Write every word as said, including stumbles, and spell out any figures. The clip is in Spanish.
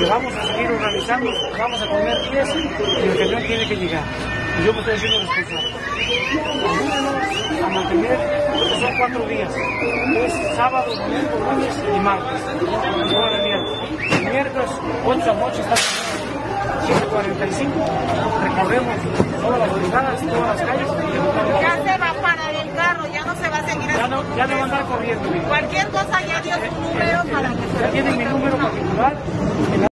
que vamos a seguir organizando, vamos a poner pies y el camión tiene que llegar. Y yo me estoy haciendo responsable. Ayúdenos a mantener, porque son cuatro días. Es sábado, domingo, lunes y martes. Y ahora el miércoles. El miércoles, ocho de la noche, está siete cuarenta y cinco. Recorremos todas las brigadas, todas las calles. Ya se va a parar el carro, ya no se va a seguir Ya haciendo. no, ya no va a andar corriendo. Cualquier cosa ya dio su número para que se Ya tienen mi número particular.